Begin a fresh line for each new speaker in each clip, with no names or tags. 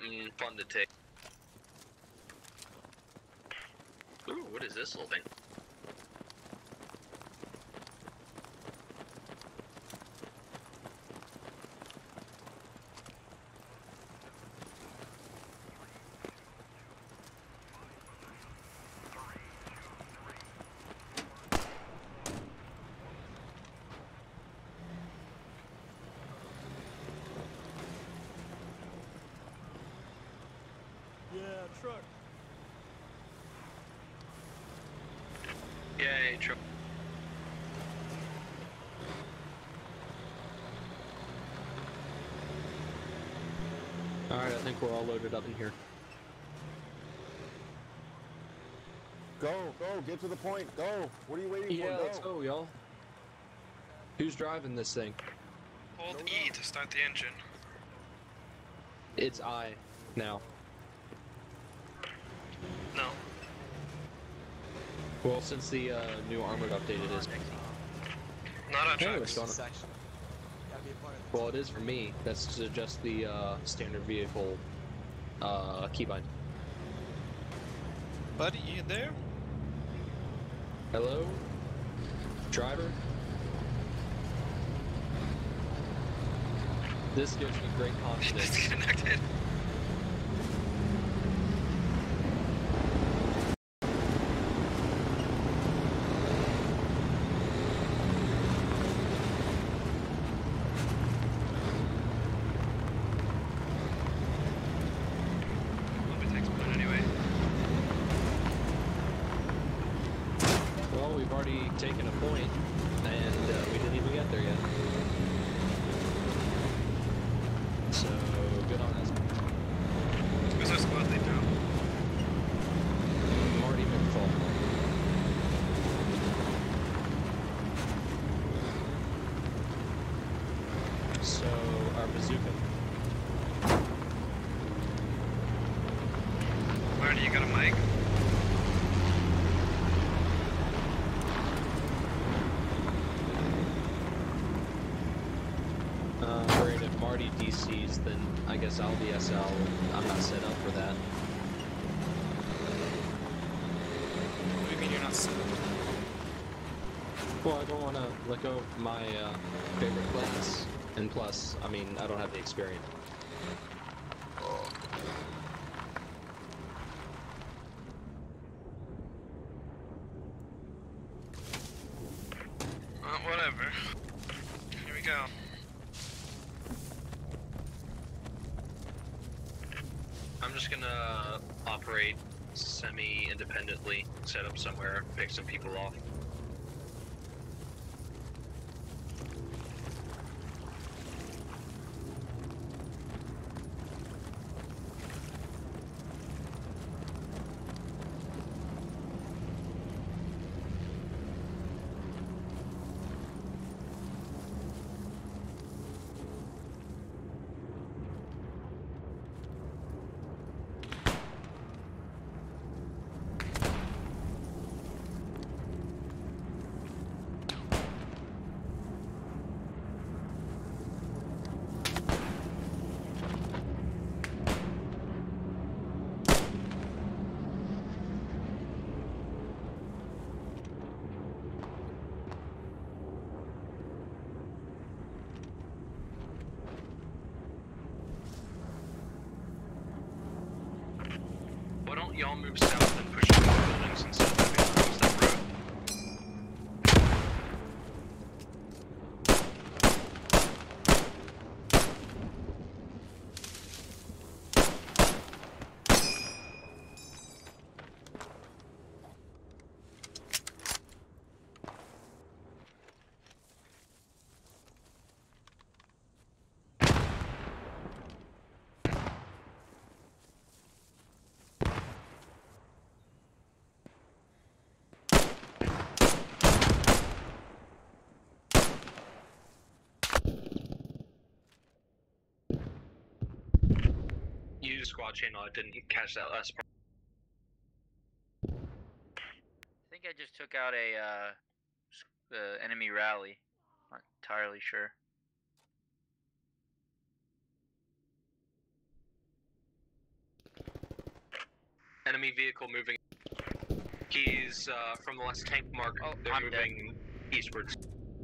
something fun to take. Ooh, what is this little thing?
Truck.
Yay, truck.
Alright, I think we're all loaded up in here.
Go, get to the point, go! What are you waiting for?
Yeah,
Go.
let's go, y'all. Who's driving this thing?
Hold E to start the engine.
It's I, now.
No.
Well, since the new armored update it is.
Not on
Hey,
trucks.
what's going on? Well, it is for me. That's just the standard vehicle keybind.
Buddy, you there?
Hello? Driver? This gives me great confidence.
Disconnected.
Taking a point, and we didn't even get there yet. So, good on us.
Who's our squad lead now?
Marty McFall. So, our bazooka.
Marty, you got a mic?
Great, if Marty DCs, then I guess I'll be SL. I'm not set up for that.
What do you mean you're not set up?
Well, I don't want to let go of my favorite class. And plus, I mean, I don't have the experience.
Whatever. Here we go.
I'm just gonna operate semi-independently, set up somewhere, pick some people off. Why don't y'all move south and push through the buildings instead of moving across that road? You squad channel, I didn't catch that last part.
I think I just took out a enemy rally. Not entirely sure.
Enemy vehicle moving. He's from the last tank mark.
Oh,
they're
I'm
moving eastwards.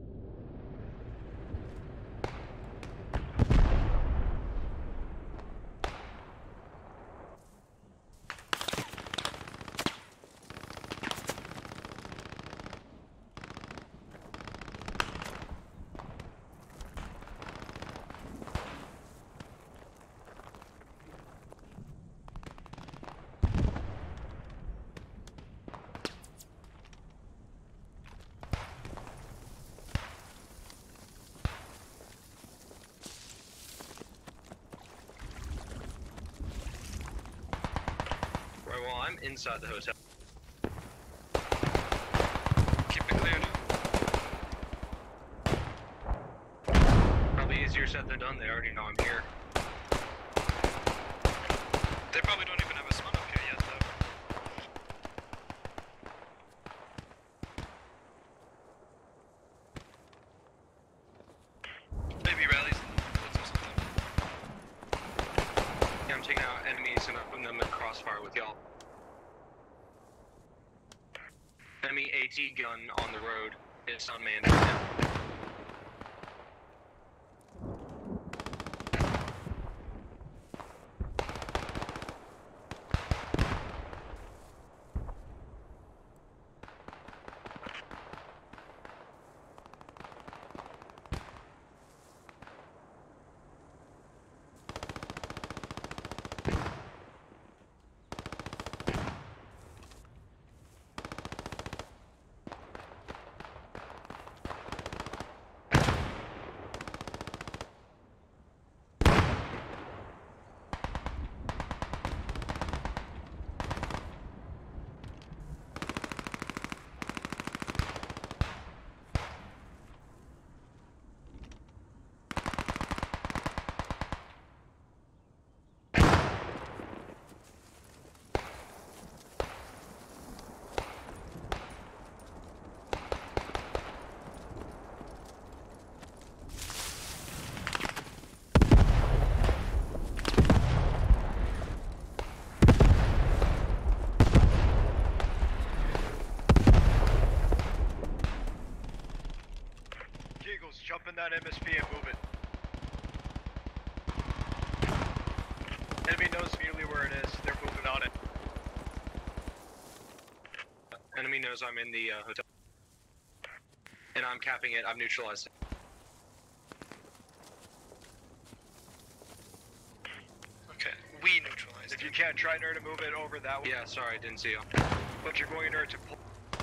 Right, well, I'm inside the hotel.
Keep it cleared.
Probably easier said than done. They already know I'm here.
They probably don't even have a spawn up here yet, though. Maybe rallies in the woods or something.
Yeah, I'm taking out enemies and I'm putting them in crossfire with y'all. Enemy AT gun on the road. It's unmanned right now.
Jump in that MSP and move it. Enemy knows immediately where it is. They're moving on it.
Enemy knows I'm in the hotel. And I'm capping it. I'm neutralized it.
Okay, we neutralized
If you can't, try to move it over that way.
Yeah, sorry, I didn't see you.
But you're going to pull.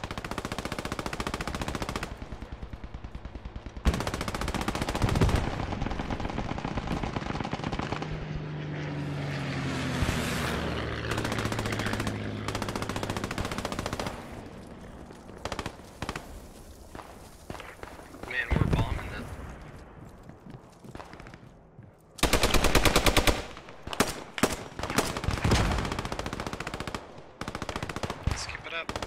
Man, we're bombing them.
Let's keep it up.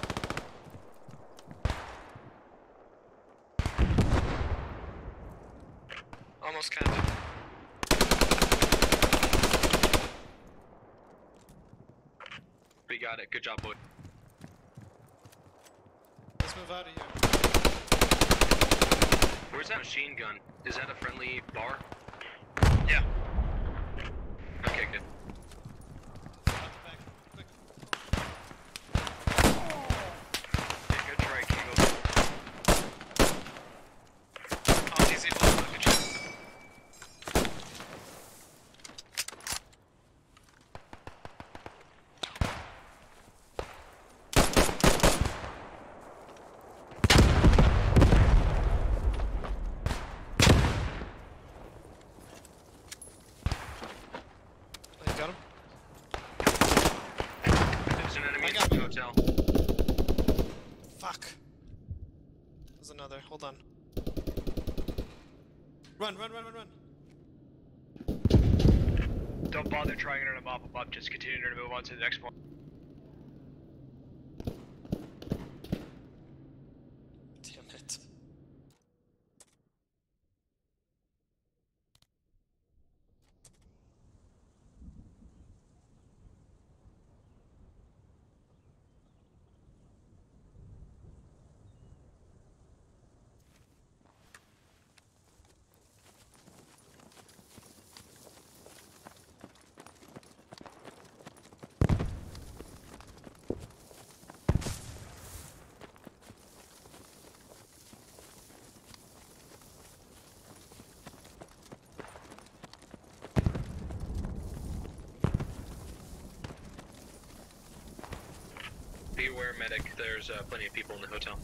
Almost capped.
We got it. Good job, boy.
Let's move out of here.
Where's that machine gun? Is that a friendly bar?
Yeah.
Okay, good.
Yeah, good try, Kegel.
Oh, easy. Look at you. Oh, you got him?
There's an enemy
I
in
got
the
you.
hotel.
Fuck. There's another. Hold on. Run, run, run, run, run.
Don't bother trying to mop them up. Just continue to move on to the next one.
Damn it.
paramedic. There's plenty of people in the hotel.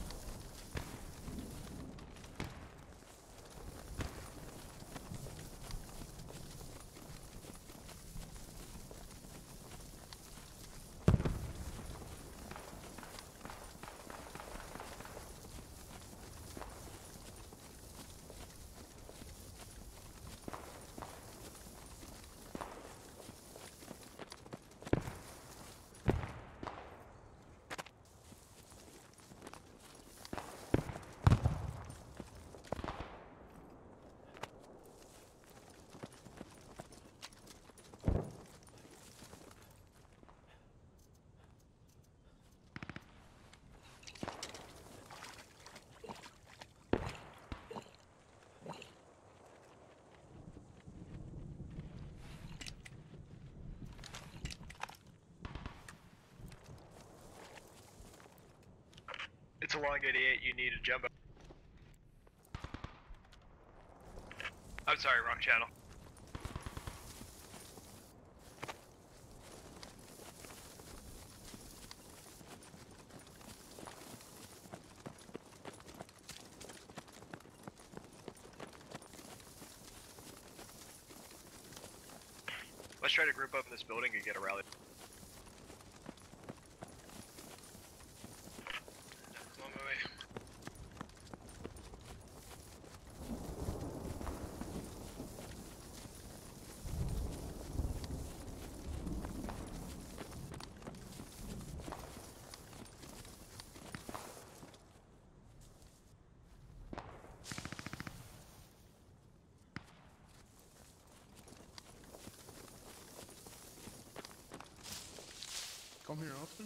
It's along 88, you need a jumbo. I'm sorry, wrong channel. Let's try to group up in this building and get a rally.
On my way.
Come here often?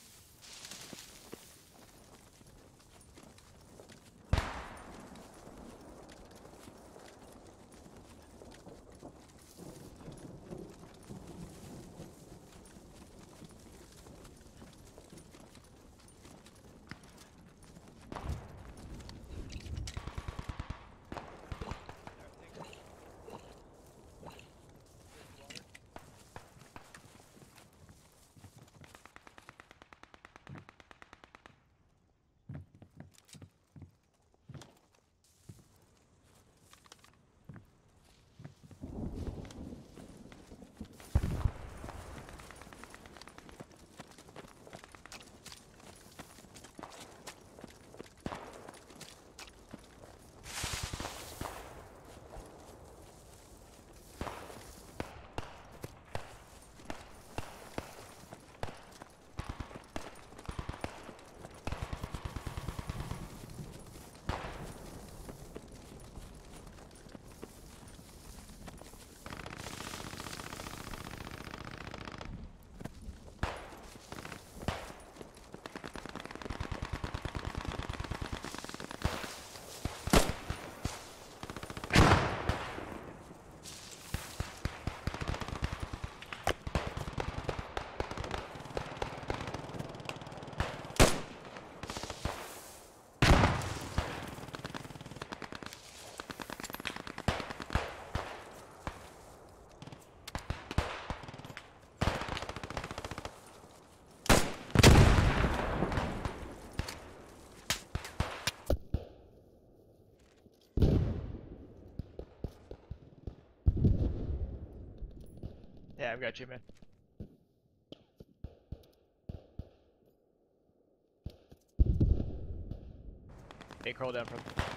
Yeah, I've got you, man. Hey, crawl down from.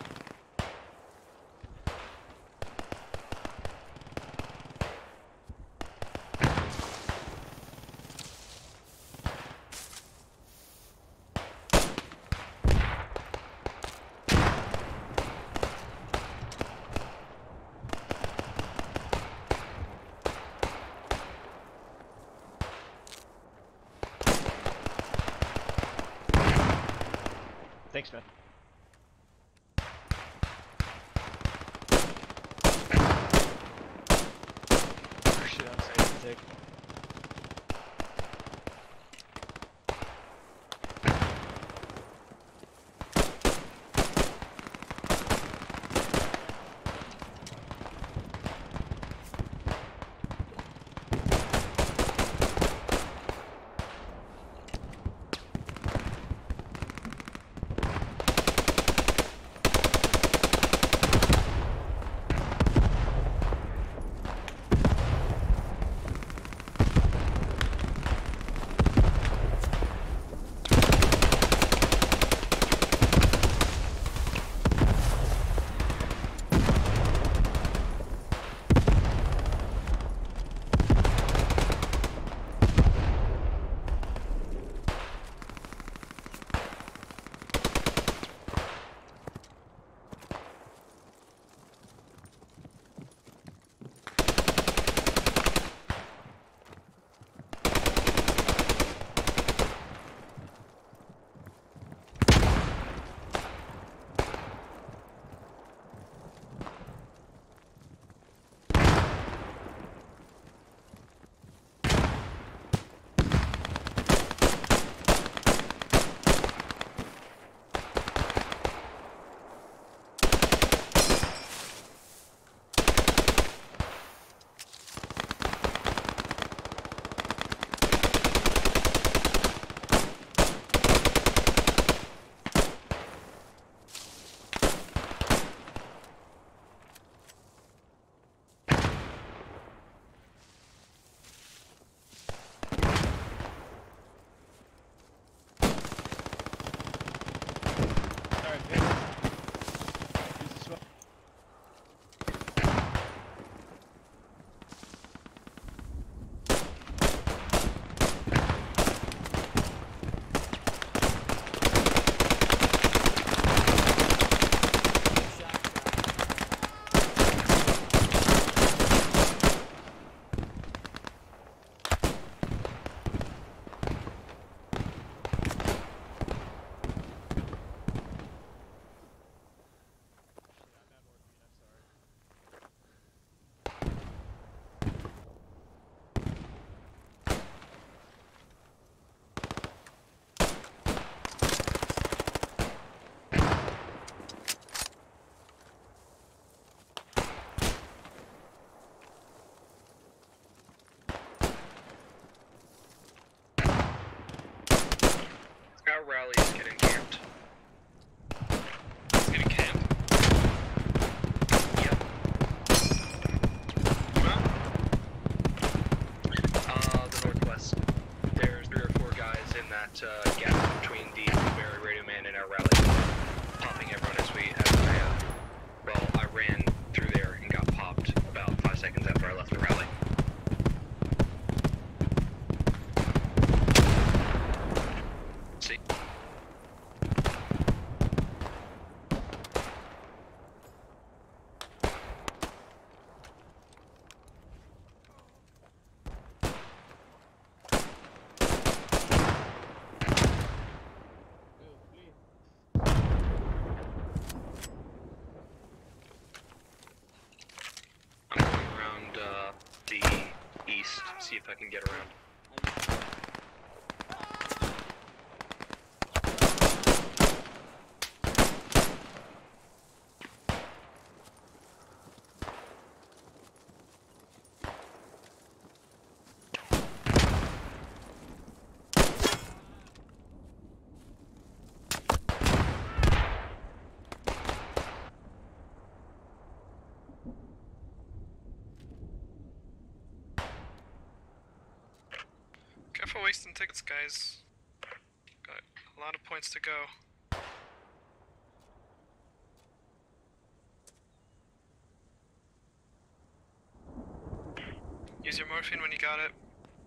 Thanks, man. Oh, shit, I'm safe to take.
Our rally is getting camped.
Getting camped.
Yep.
Well,
The northwest. There's 3 or 4 guys in that gap between the Blueberry Radio Man and our rally, popping everyone as I ran through there and got popped about 5 seconds after I left the rally. See? I'm going around the east, see if I can get around.
careful wasting tickets, guys. Got a lot of points to go. Use your morphine when you got it.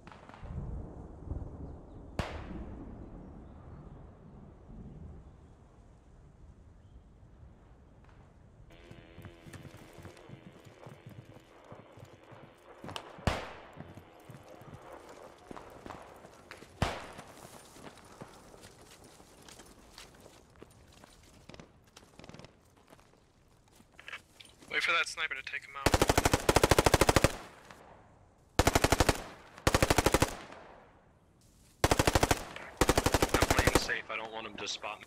Wait for that sniper to take him out.
I'm playing safe, I don't want him to spot me.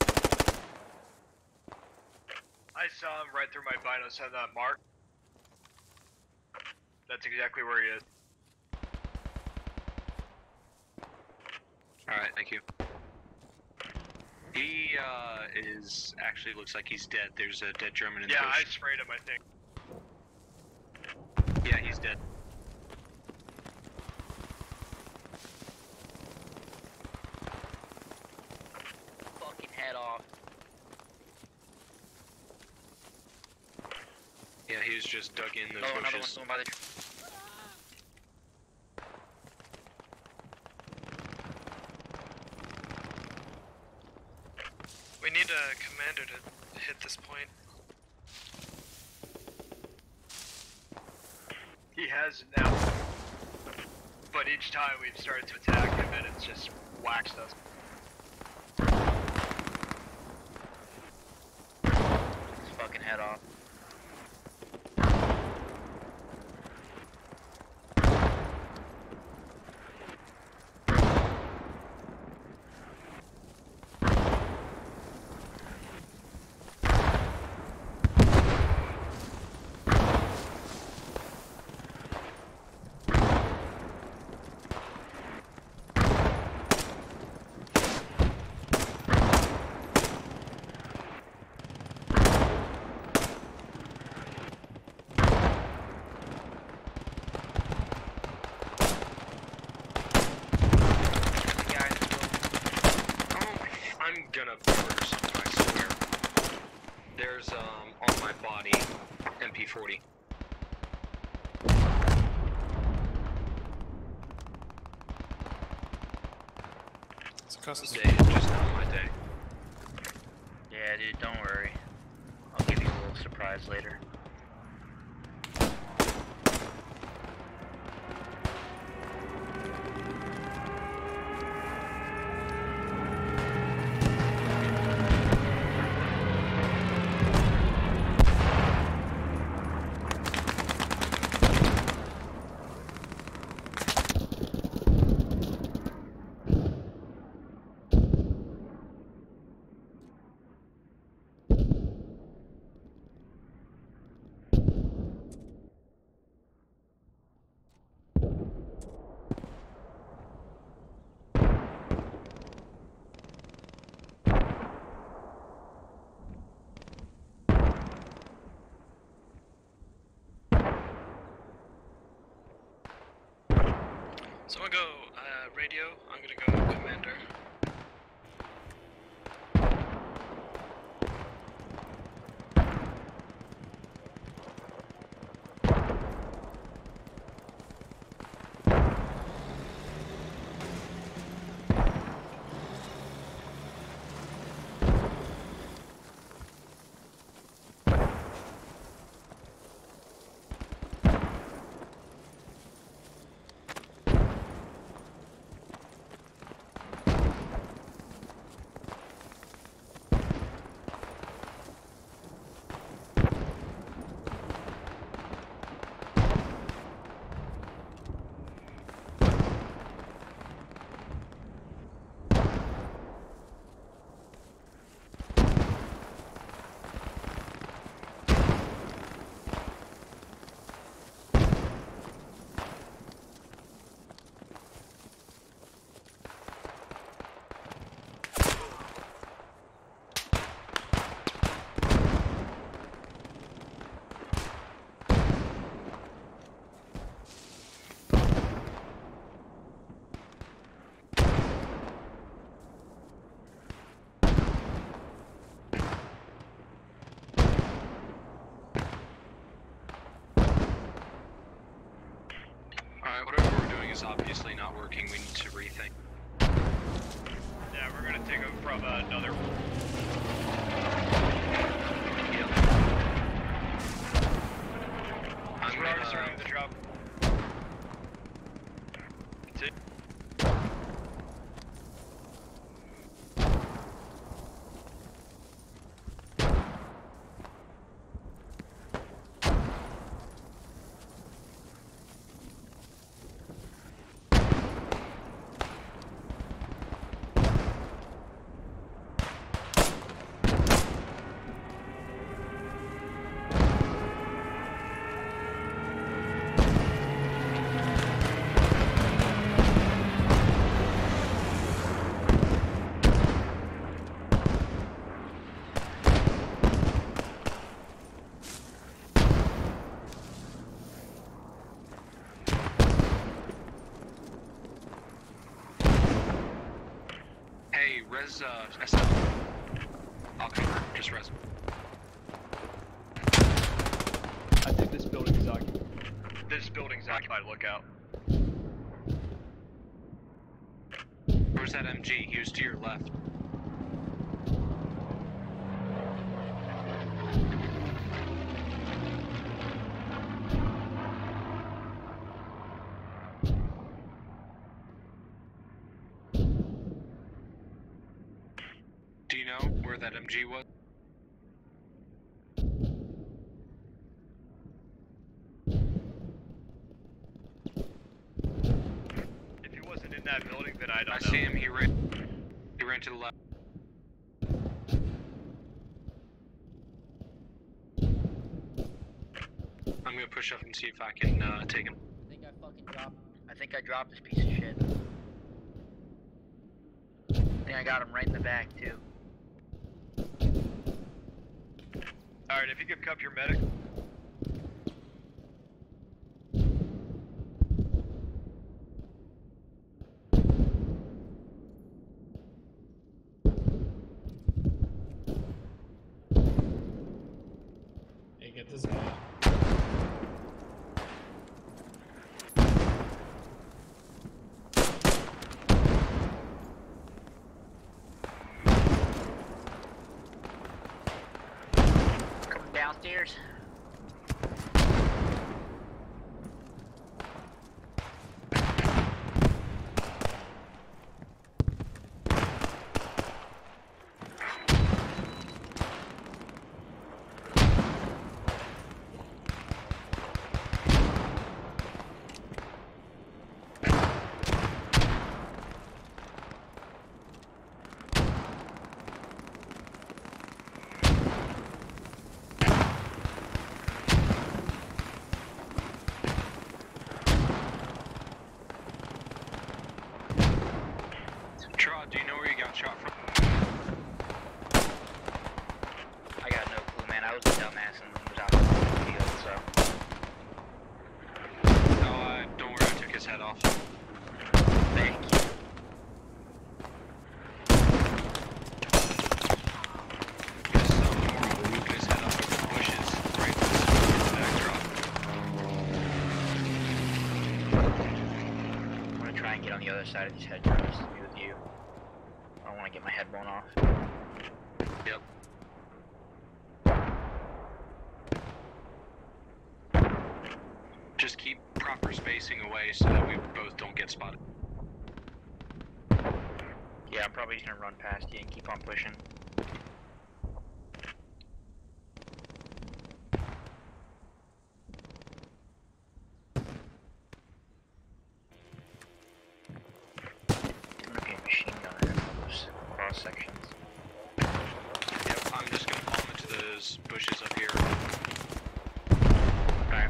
I saw him right through my binos at that mark. That's exactly where he is.
Alright, thank you. He actually looks like he's dead. There's a dead German in the
Yeah, I
bush.
sprayed him, I think.
Yeah, he's dead.
Fucking head off.
Yeah, he was just dug in those
Oh, another
bushes.
one's going by the.
We need a commander to hit this point.
He has now. But each time we've started to attack him and it's just waxed us.
His fucking head off.
I'm gonna murder someone, I swear. There's, on my body, MP40.
It's across the
Day is just not my day.
Yeah, dude, don't worry. I'll give you a little surprise later.
go radio. I'm gonna go commander.
Alright, whatever we're doing is obviously not working. We need to rethink.
Yeah, we're gonna take them from another.
Yep. I'm
We're already starting the drop.
Res, SF. I'll cover, just res.
I think this building is occupied. This building's occupied, look out.
Where's that MG? He was to your left. Do you know where that MG was?
If he wasn't in that building, then I don't know.
I see him. He ran to the left. I'm gonna push up and see if I can take him.
I think I dropped this piece of shit. I think I got him right in the back too.
Alright, if you could cup your medic.
Hey, get this guy.
Downstairs.
Do you know where you got shot from?
I got no clue, man. I was a dumbass and was out in the field, so.
No, don't worry, I took his head off.
side of this hedgerow just to be with you. I don't want to get my head blown off.
Yep. Just keep proper spacing away so that we both don't get spotted.
Yeah, I'm probably just gonna run past you and keep on pushing. Gonna be a machine gunner in those cross sections.
Yep, I'm just gonna fall into those bushes up here.
Alright.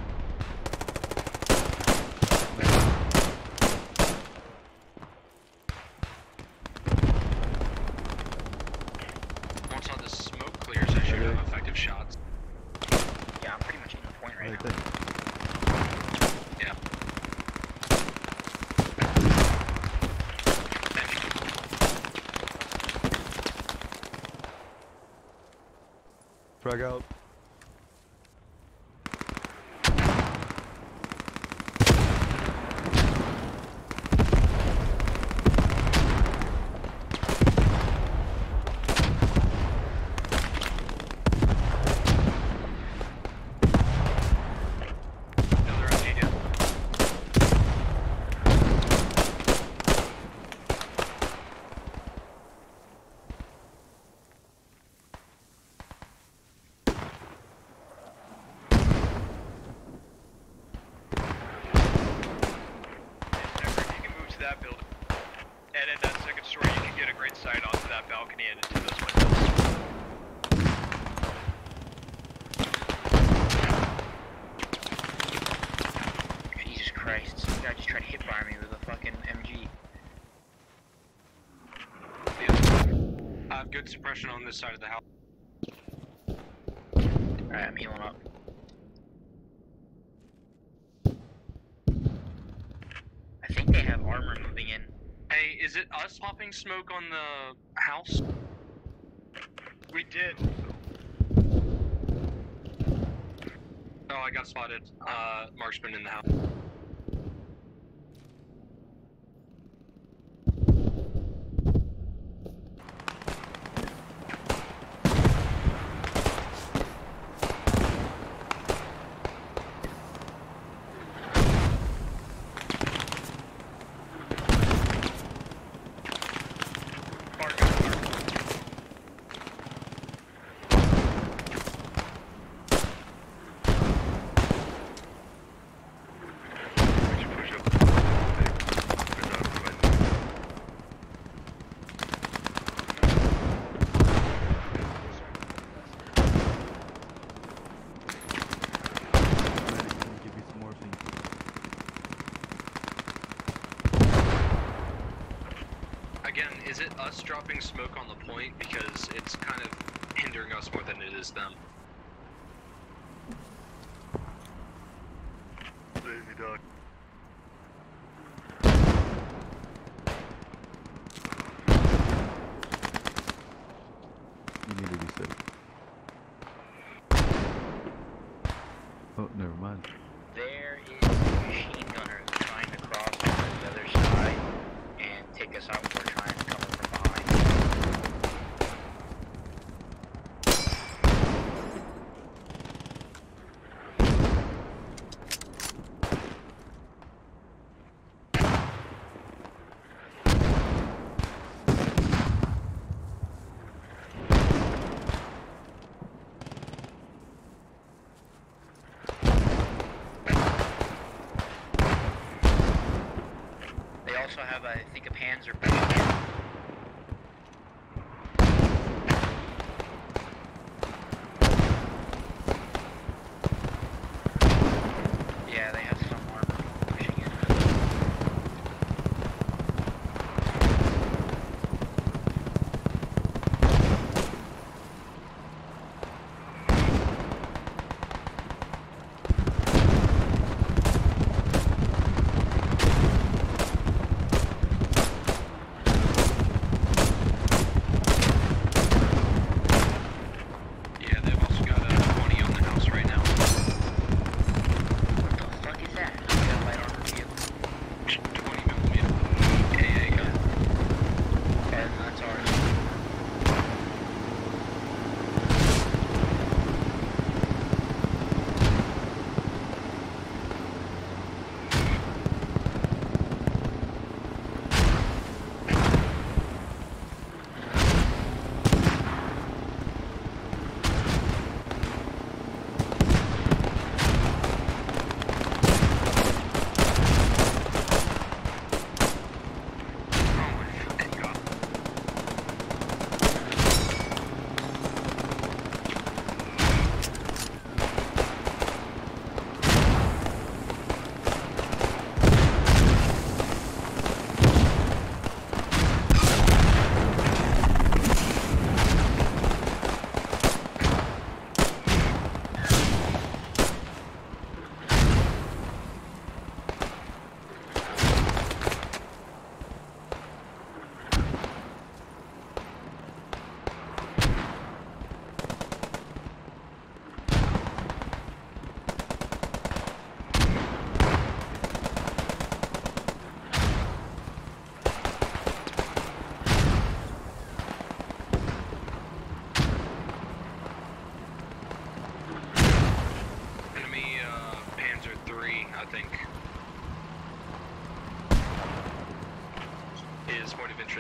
Once all this smoke clears, I should have effective shots.
Yeah, I'm pretty much in the point right now.
Yeah.
Frag out.
Another idea.
If you can move to that building, and in that second story, you can get a great sight onto that balcony and into those windows.
Jesus Christ, some guy just tried to hit by me with a fucking MG.
I have good suppression on this side of the house.
Alright, I'm healing up. I think they have armor moving in.
Hey, is it us popping smoke on the house?
We did.
Oh, I got spotted. Marksman in the house.
Give you some morphine.
Again, is it us dropping smoke on the point? Because it's kind of hindering us more than it is them.
Lazy dog. You need to be safe. Oh, never mind.
There is a machine gunner trying to cross to the other side and take us out. We're trying to come from behind. They also have, I think, a Panzer pushing in. Yeah, they have some armor pushing in.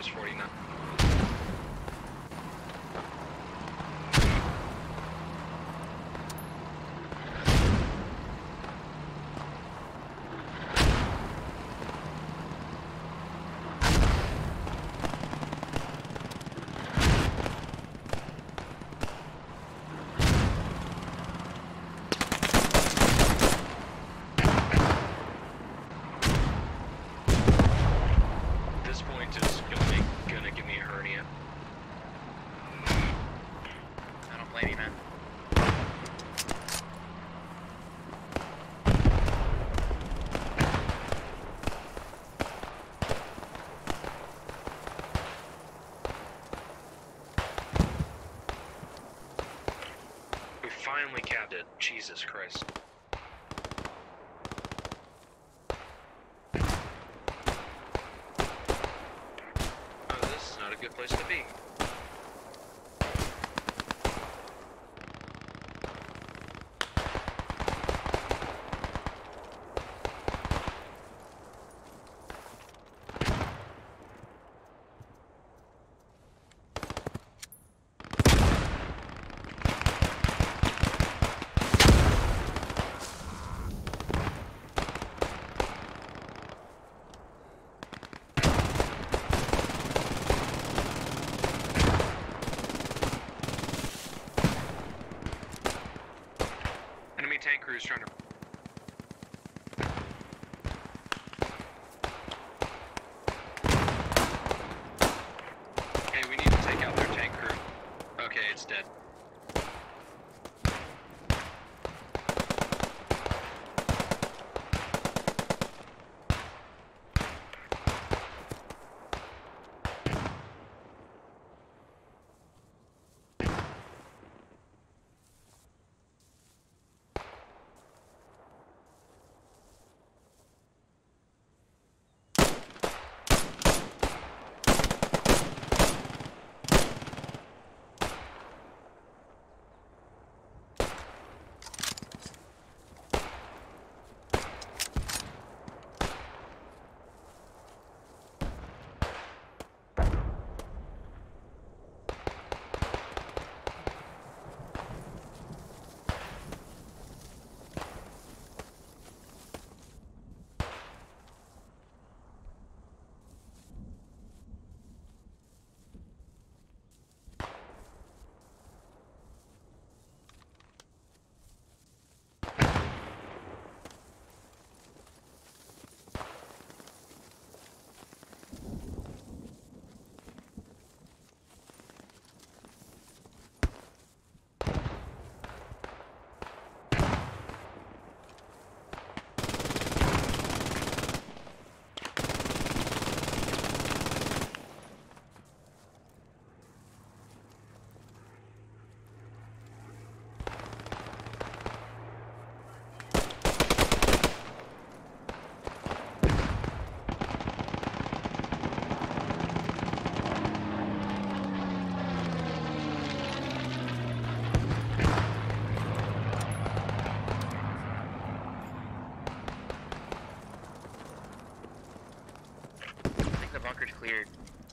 is 49. This point is gonna give me a hernia.
I don't blame you, man.
We finally capped it. Jesus Christ. Oh, this is not a good place to be. Enemy tank crew is trying to. Hey, we need to take out their tank crew. Okay, it's dead.
I think the bunker's cleared.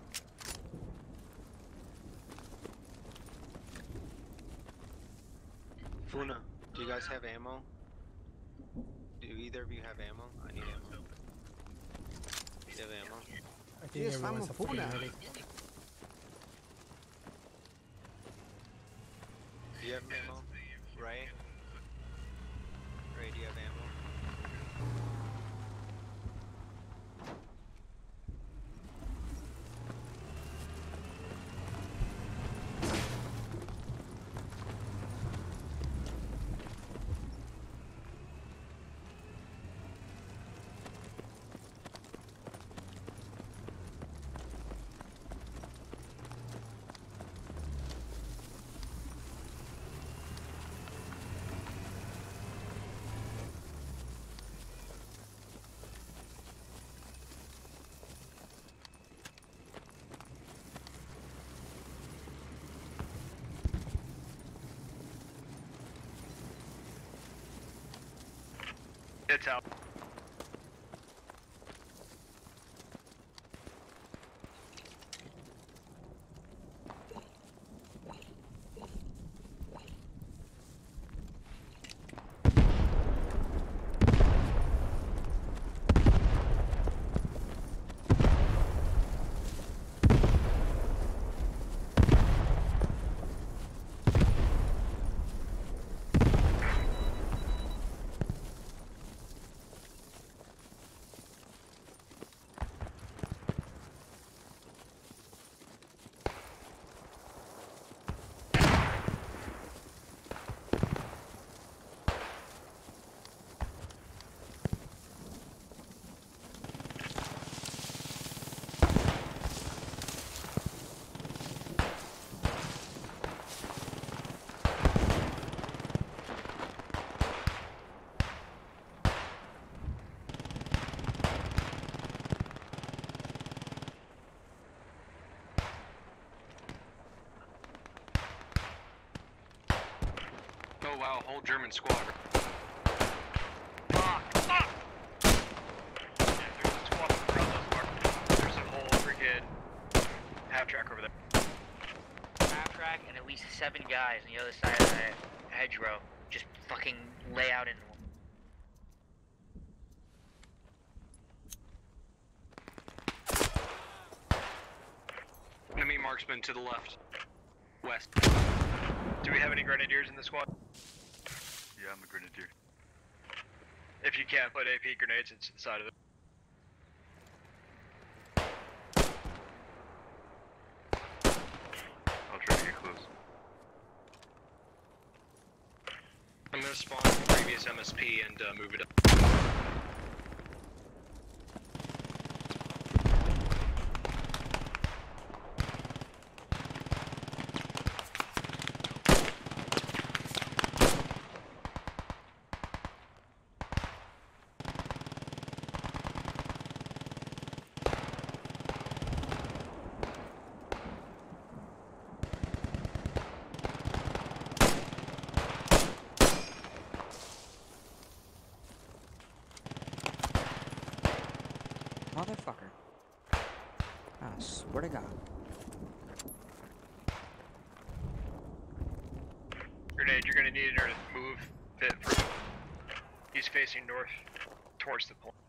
Funa, do you guys have ammo? Do either of you have ammo? I need ammo. Do you have ammo?
I think everyone's fucking ready.
Do you have ammo? Ray? Ray, do you have ammo?
It's out.
Oh wow, whole German squadron.
Fuck! Fuck! Yeah, there's a squad around those marks. There's a whole freaking half-track over there.
Half track and at least 7 guys on the other side of that hedgerow. Just fucking lay out in one.
Enemy marksman to the left. West.
Do we have any grenadiers in the squad?
Yeah, I'm a grenadier.
If you can't put AP grenades inside of it.
I'll try to get close.
I'm gonna spawn the previous MSP and move it up.
Motherfucker. I swear to God.
Grenade, you're gonna need her to move a bit further. He's facing north towards the point.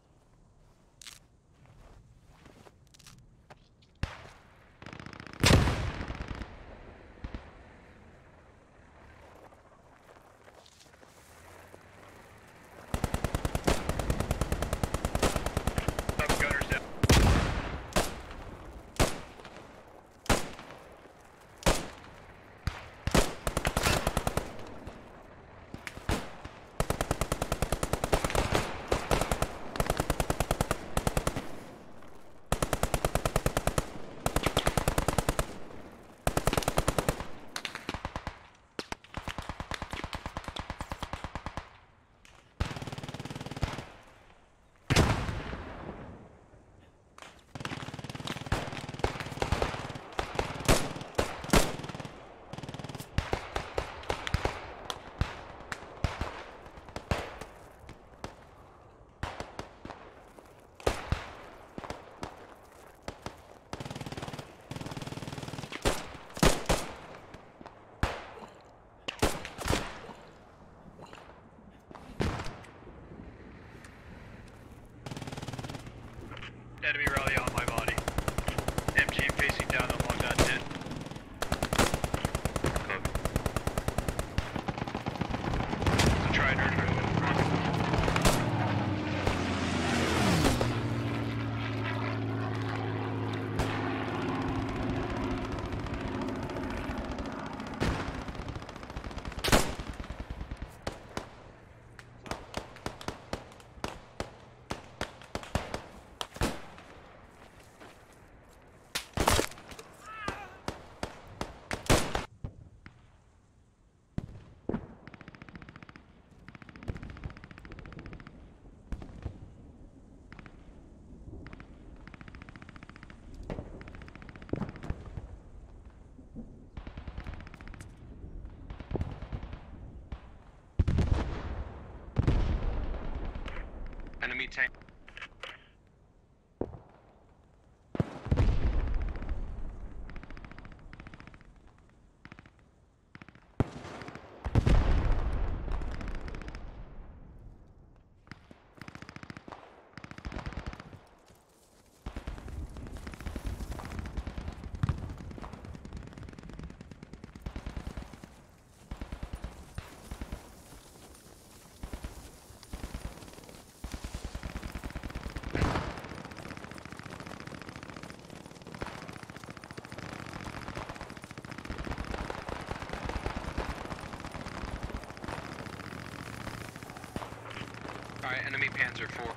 Enemy rally on my body. MG facing down along that tent. So try and nurture it.
Enemy tank. Alright, enemy Panzer IV.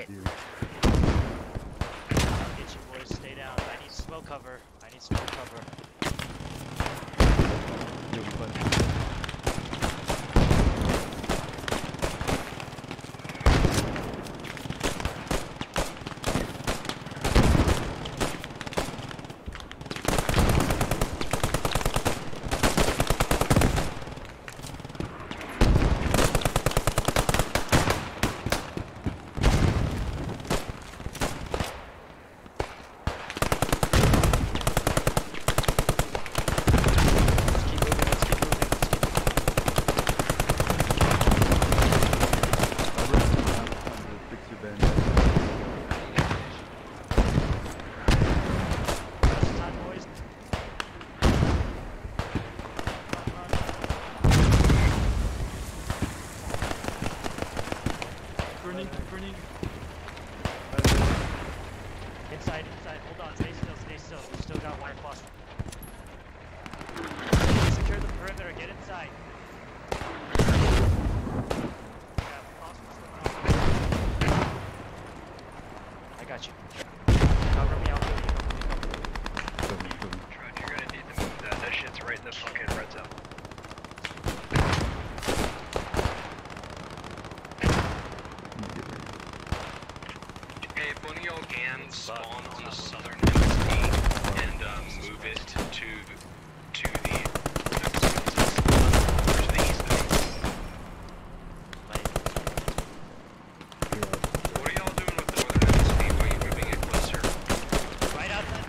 shit.
I'll get you boys. Stay down. I need smoke cover. I need smoke cover.
You'll be fine.
Inside. Hold on. Stay still. We still got wire cross. Secure the perimeter. Get inside. I got you. Cover me out.
Trudge, you're gonna need to move that. That shit's right in the fucking red zone.
Hey, if one of y'all can spawn on the southern MSP and move it to the east base. What are y'all doing with the northern MSP? Why are you moving it closer?
Right outside.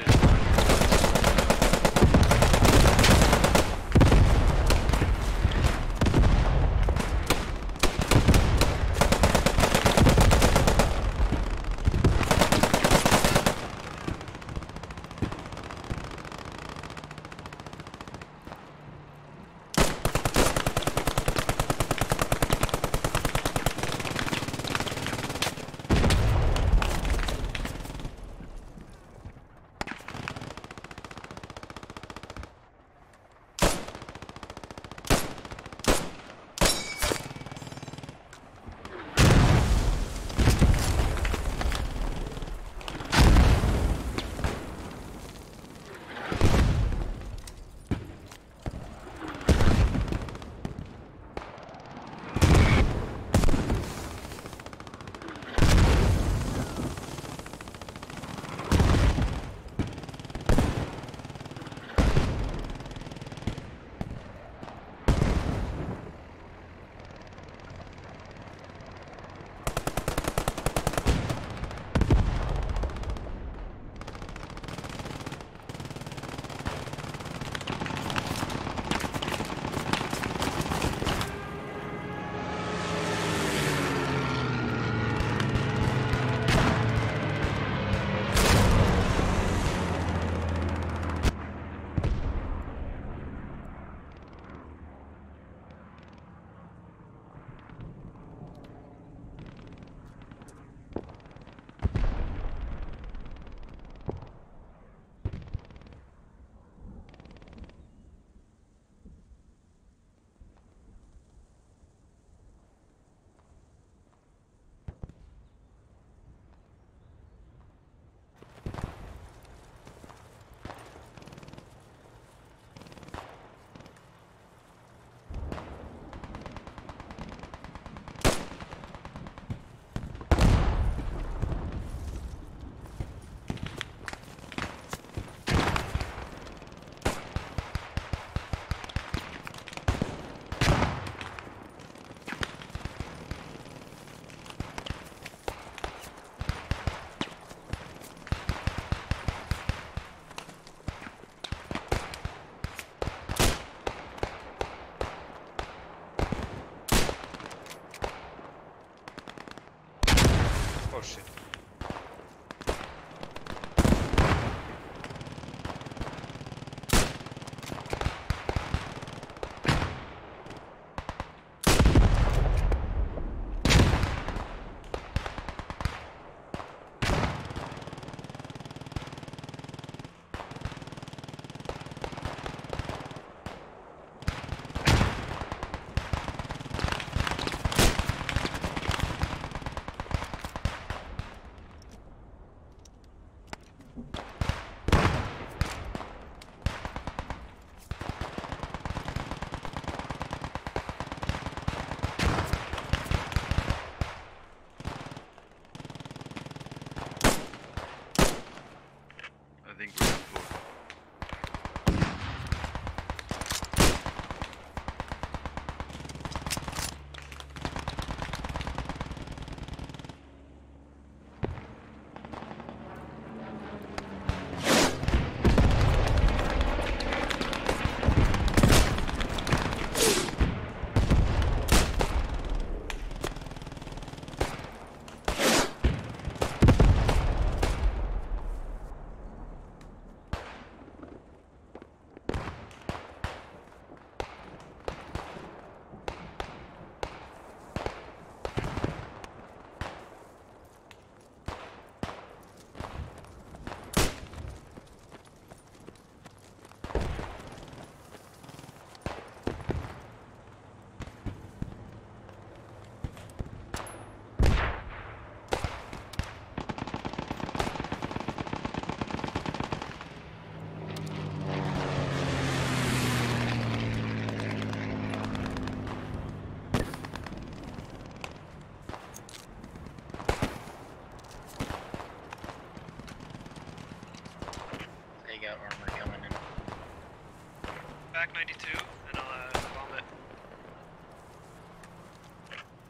Oh shit.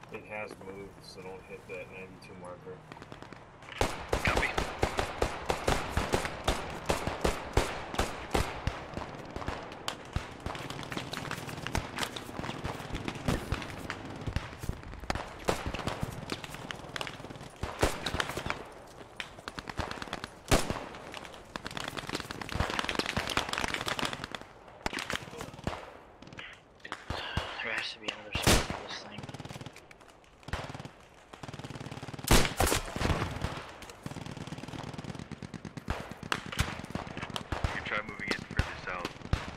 It has moved, so don't hit that 92 marker.
Copy.
There has to be another spot for this thing.
You can try moving it further south.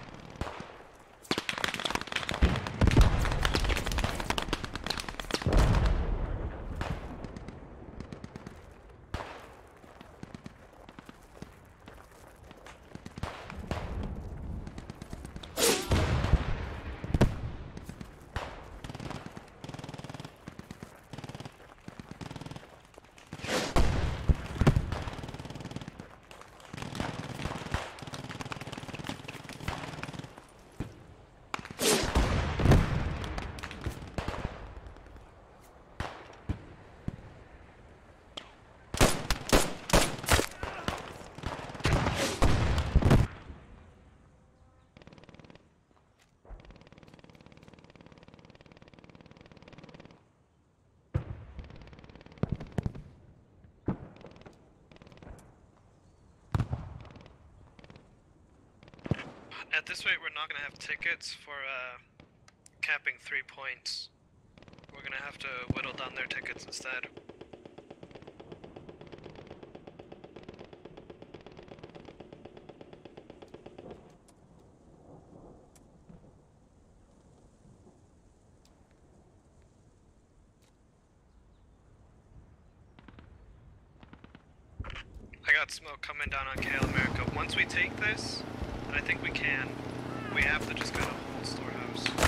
At this rate, we're not gonna have tickets for capping 3 points. We're gonna have to whittle down their tickets instead. I got smoke coming down on KL America. Once we take this, and I think we can, we have to just go to Hold Storehouse.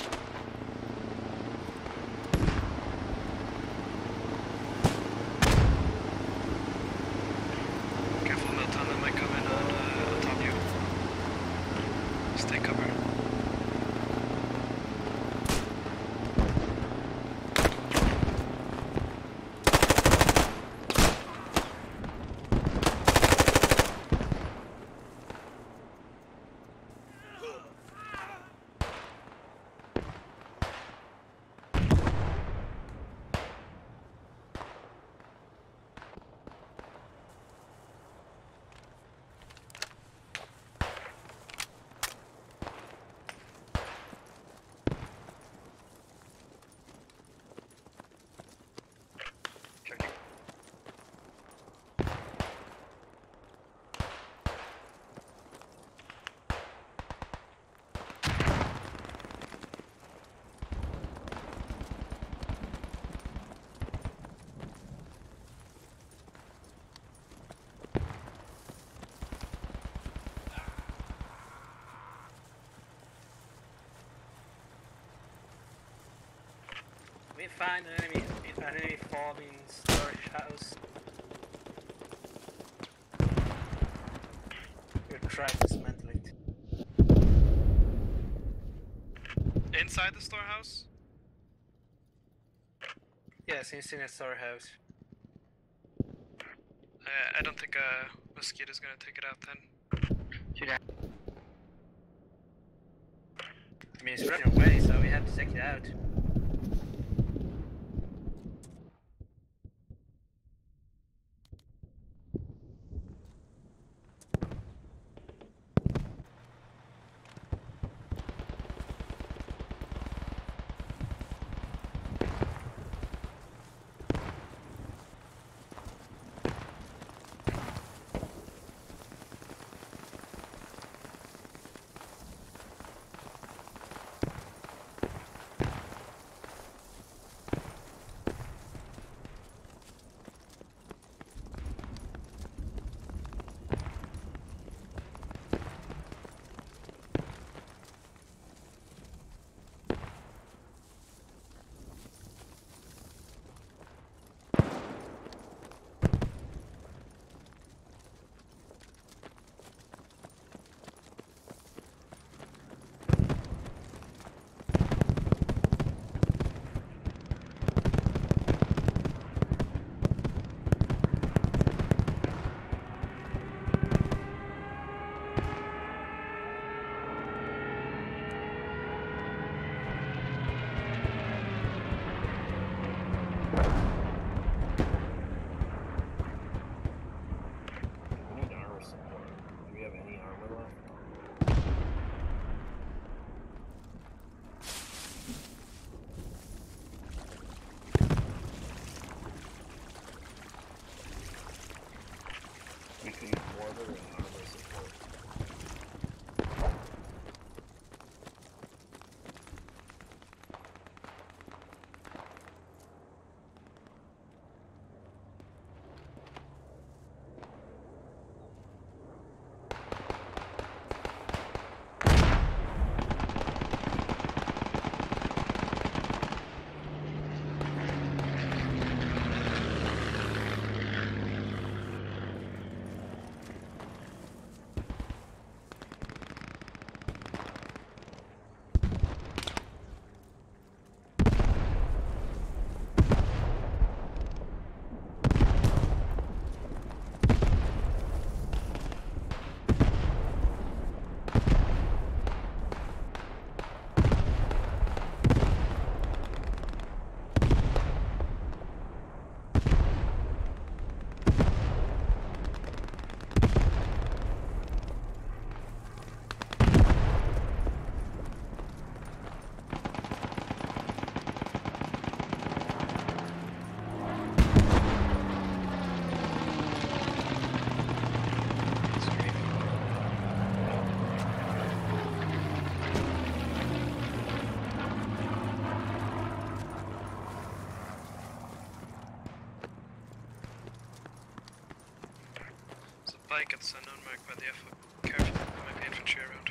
Careful, Milton, that might come in on top of you. Stay covered.
We find an enemy forming storage house. We're trying to dismantle it.
Inside the storehouse?
Yes, it's in a storehouse.
I don't think Mosquito's gonna take it out then.
I mean, it's running away, so we have to take it out.
bike, it's unmarked by the FO. Careful, there might be infantry around.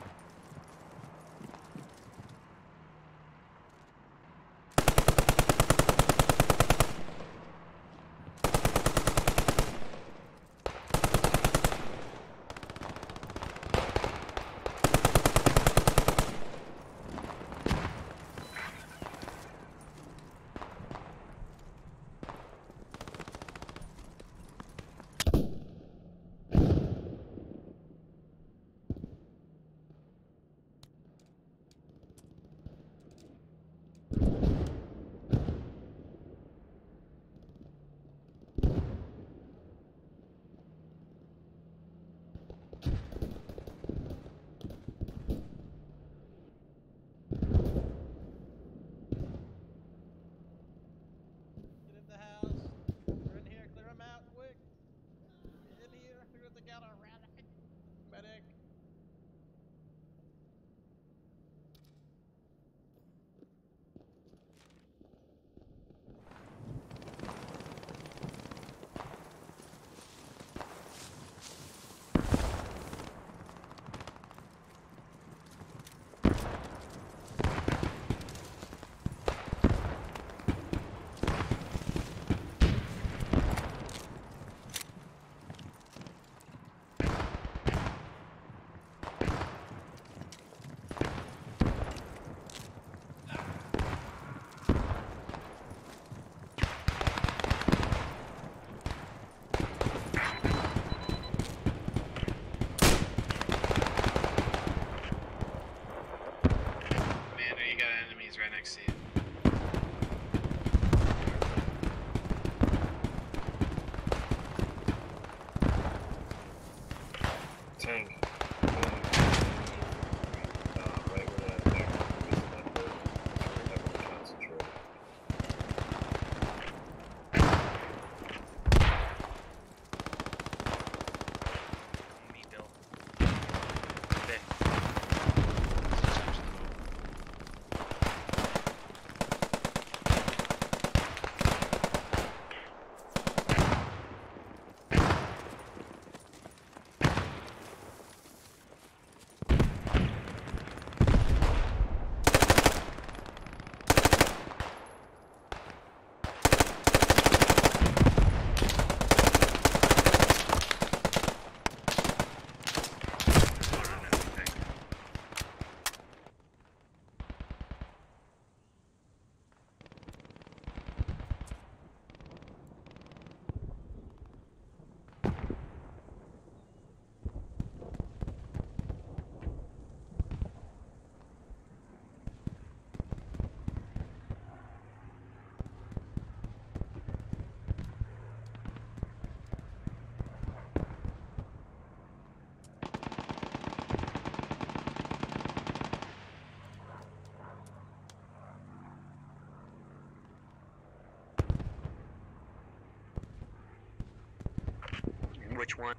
Which one?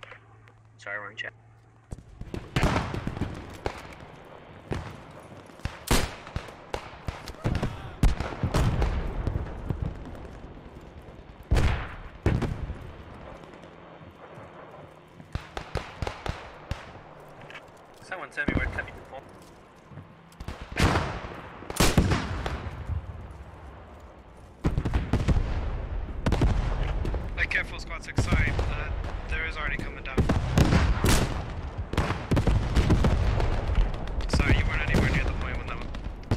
Sorry, wrong chat.
Someone tell me where to cut me before.
Be careful, squad 6 side. There is already coming down. Sorry, you weren't anywhere near the point when that was.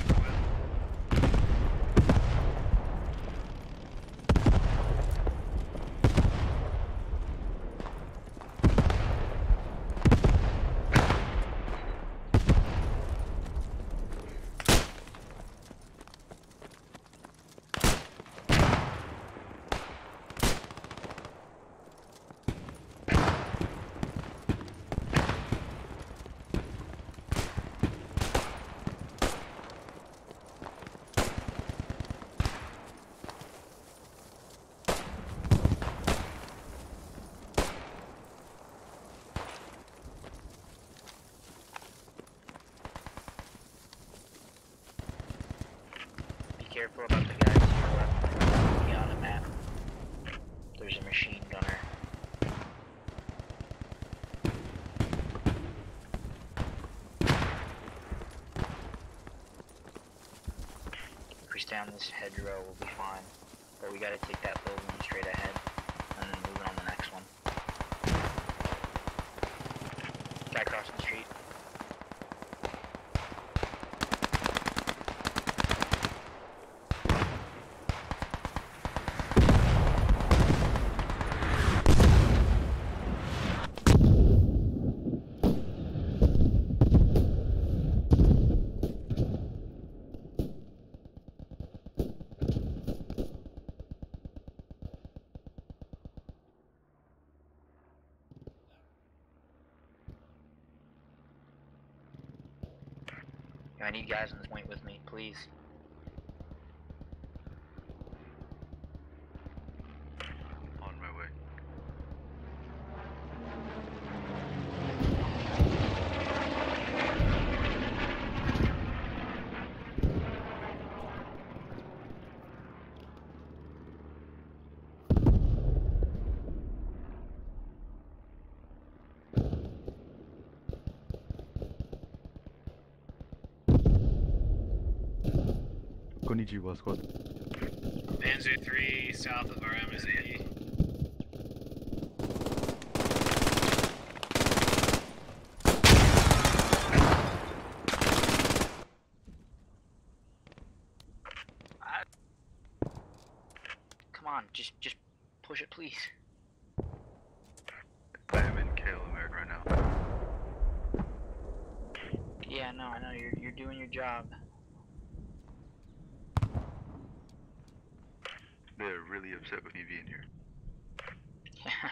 Careful about the guys to your left. On the map. There's a machine gunner. around this hedgerow, we'll be fine. But we gotta take that building straight ahead, and then move on the next one. Guy crossing the street. I need guys on this point with me, please.
On my way.
Konnichiwa, squad.
Panzer 3 south of our MSE.
Come on, just push it, please.
I am in KL America right now.
Yeah, no, I know you're doing your job.
They're really upset with me being here.
Yeah.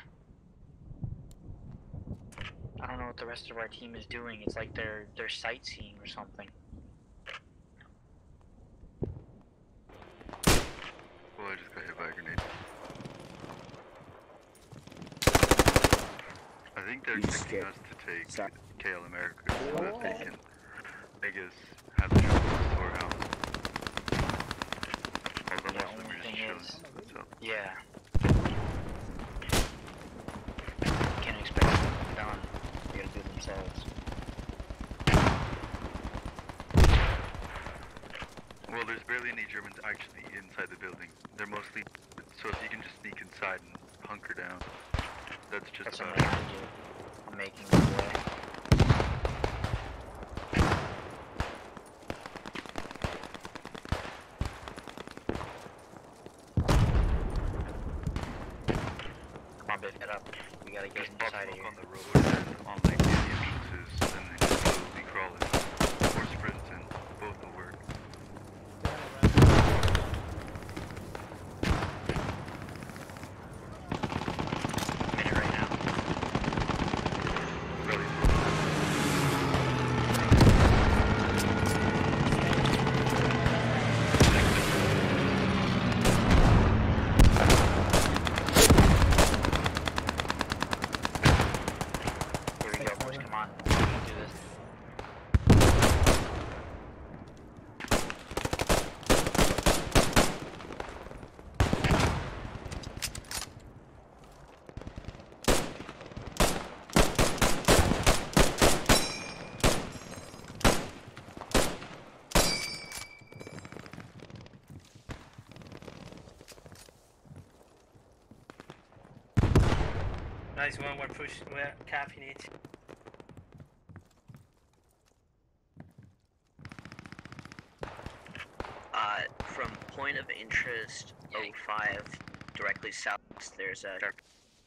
I don't know what the rest of our team is doing. It's like they're sightseeing or something.
Well, I just got hit by a grenade. I think they're expecting us to take KL America so that they can, I guess, have the trouble with the storehouse. Although most of them are just chilling. So.
Yeah. Can't expect them to be done. They gotta do it themselves.
Well, there's barely any Germans actually inside the building. They're mostly, so if you can just sneak inside and hunker down, that's just about it.
I'm making my way. Come on, babe, get up. We gotta get inside of here.
On the road and on like the entrances, and then just slowly crawling. Or sprinting, both will work.
Minute right now.
Really.
Here we go, boys. Come on. We can do this.
Nice one, we're capping it.
From point of interest 05 directly south, there's a dark.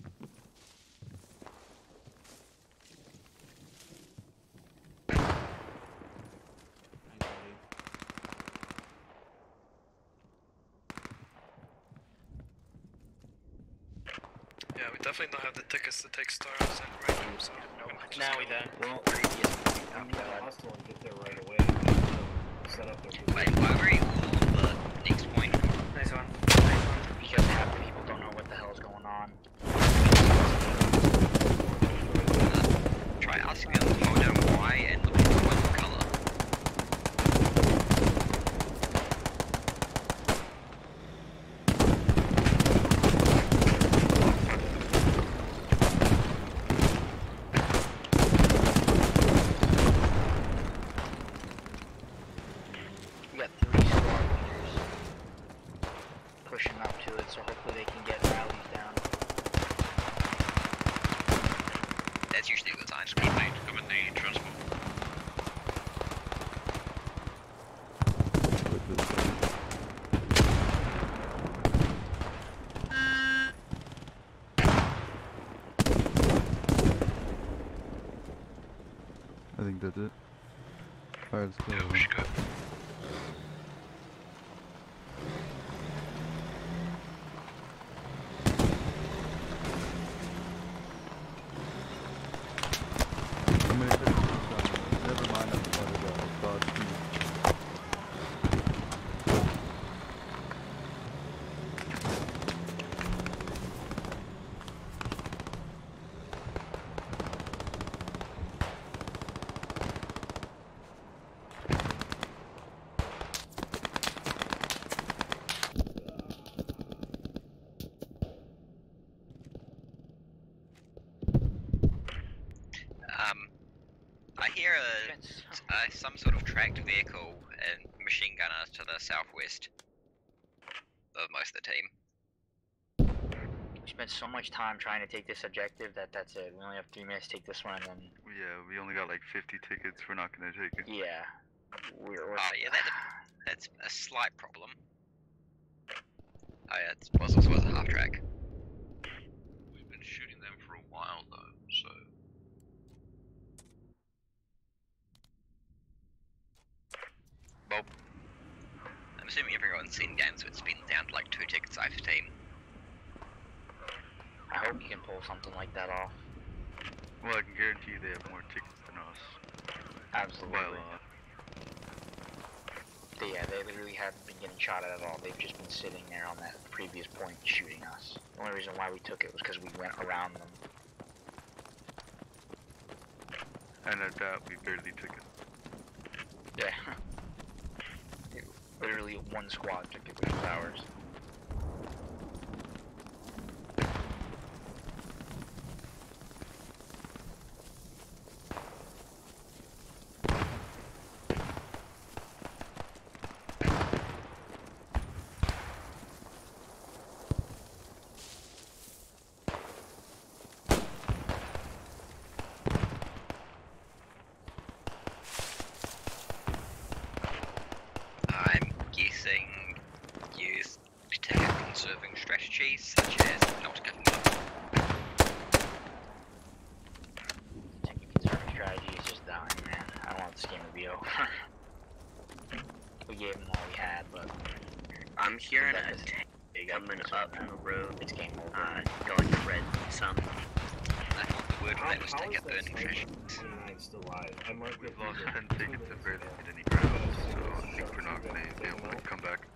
Yeah, we definitely don't have the tickets to take Star House in right now, so
Now we don't.
Well,
We need a hostile and get there right away. Set up their
Wait, why were you the next point?
Nice one. Nice one.
because half the people don't know what the hell is going on.
Try asking them to hold down Y and look for what color.
We got 3 squads pushing up to it, so hopefully they can get rallies down.
That's usually the time.
Squad mate, come in the transport.
I think that's it. Alright, let's go.
Yeah, we should go.
I'm gonna put it never mind, I'm gonna go. Godspeed.
I hear some sort of tracked vehicle and machine gunners to the southwest of most of the team.
We spent so much time trying to take this objective that's it. We only have 3 minutes to take this one, and then...
Yeah, we only got like 50 tickets, we're not gonna take it.
Yeah.
Yeah, that's a slight problem. Oh yeah, it was also a half track.
We've been shooting them for a while though, so...
Well, I'm assuming everyone's seen games, so it's been down to like 2 tickets each team.
I hope you can pull something like that off.
Well, I can guarantee you they have more tickets than us.
Absolutely.
By law.
Yeah, they literally haven't been getting shot at all. They've just been sitting there on that previous point shooting us. The only reason why we took it was because we went around them.
And at that, we barely took it.
Yeah. Literally one squad took it, which was ours.
Use ticket conserving strategies such as not giving up.
Ticket conserving strategy is just dying, man. I don't want this game to be over. We gave them all we had, but
I'm hearing a tank coming up on the road.
It's game over.
Going to red sun. I thought the word for that was
How
take
is
up
that
burning
sniper
treasures.
29 still alive? I marked
We've
it
lost
for
10 tickets and barely hit any ground, so I think we're not gonna be able to come back.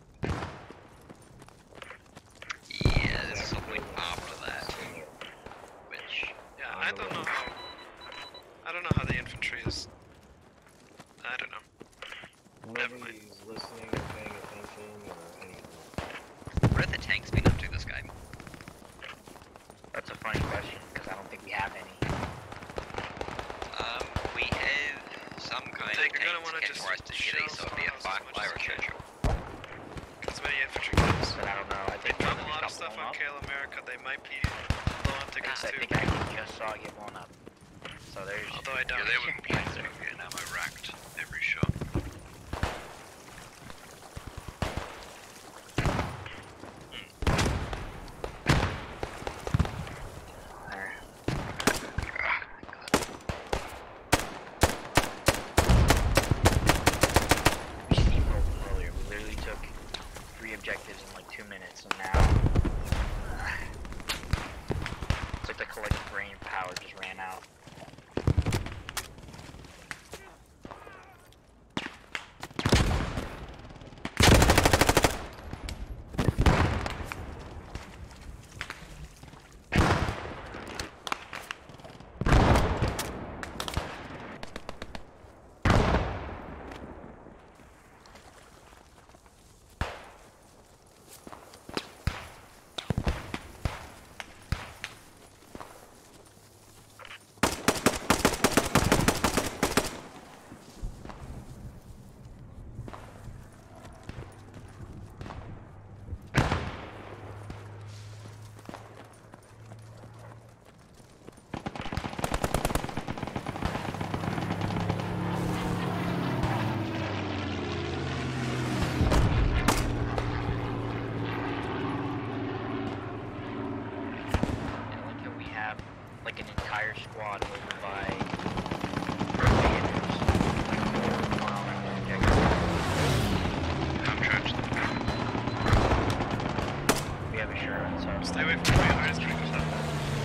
Yeah, there's something after that. Which...
Yeah, I don't know how the infantry is. I don't know. Never mind.
Nobody's listening or paying attention or anything.
What have the tanks been up to this game?
That's a funny question, because I don't think we have any.
We have some kind of
You're gonna
tanks
wanna just
categorized as heavy, so it'd be a fire schedule.
As many infantry kills.
But I don't know. I
They
think
drop a lot of stuff on KL America. They might be low on tickets
I
too.
think I just saw it get blown up. So there's...
Although I doubt
Yeah, they were getting ammo racked every shot.
We steamrolled them earlier. We literally took 3 objectives in like 2 minutes, and now... it's like the collective brain power just ran out. entire squad over by
I'm charged.
We have assurance, so
Stay away from the eyes, drink this up.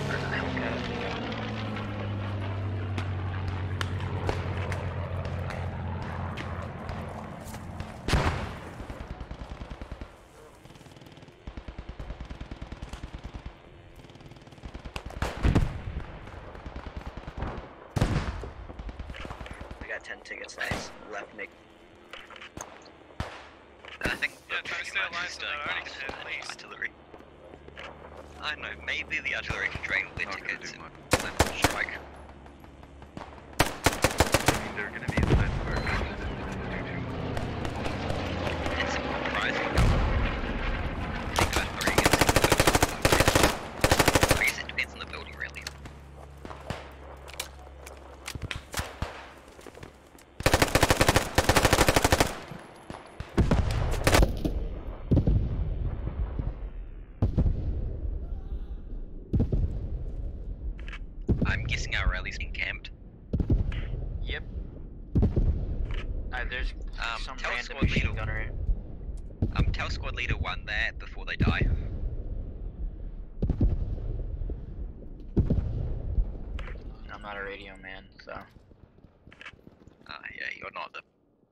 I got 10 tickets left, Nick.
I think
Yeah, try to stay alive so that already can hit at least.
artillery. I don't know, maybe the artillery can drain all their tickets and let them strike.
I mean, they're gonna be inside the warehouse.
It's surprising though. I think artillery gets I guess it depends on the building really. I'm guessing our rally's been camped.
Yep. There's some
tell
random
squad
machine
leader.
gunner.
Tell squad leader 1 there before they die.
I'm not a radio man, so.
Yeah, you're not the.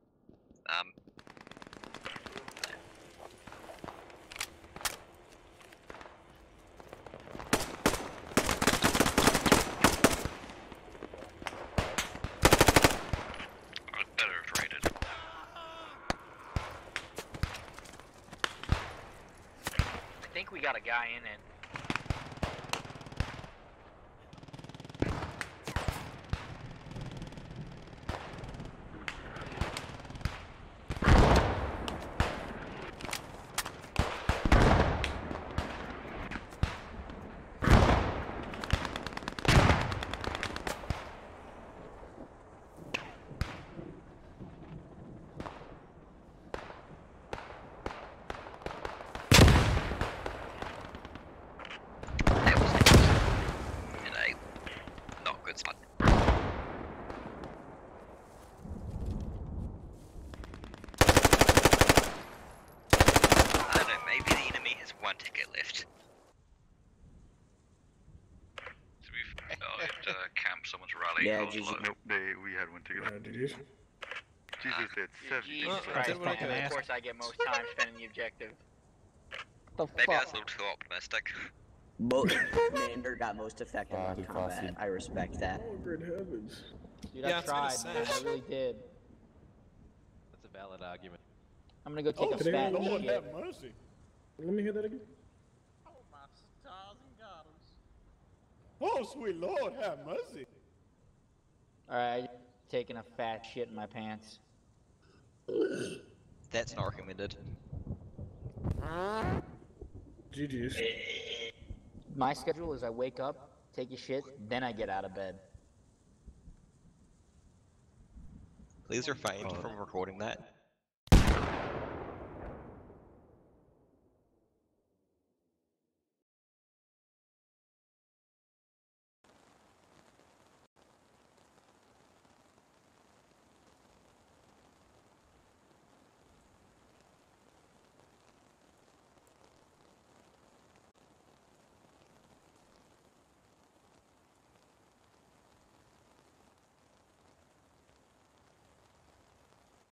I'd better have traded.
I think we got a guy in it.
That was in a not good spot. I don't know, maybe the enemy has 1 ticket left.
To be fair, I had camp someone's rally.
Yeah,
close
GG.
by.
Nope, we had one ticket.
GG's.
Jesus, it's 70.
Jesus Christ, man. Of course I get most time spending the objective.
Maybe I was a little too optimistic.
Commander got most effective on combat. I respect that.
Oh, good heavens.
Dude, I tried, man. I really did.
That's a valid argument.
I'm gonna go take a spat.
Lord have mercy. Let me hear that again.
Oh, my stars and garters.
Oh, sweet Lord have mercy.
Alright, taking a fat shit in my pants.
That's not recommended.
GG's.
My schedule is I wake up, take a shit, then I get out of bed.
Please refrain from recording that.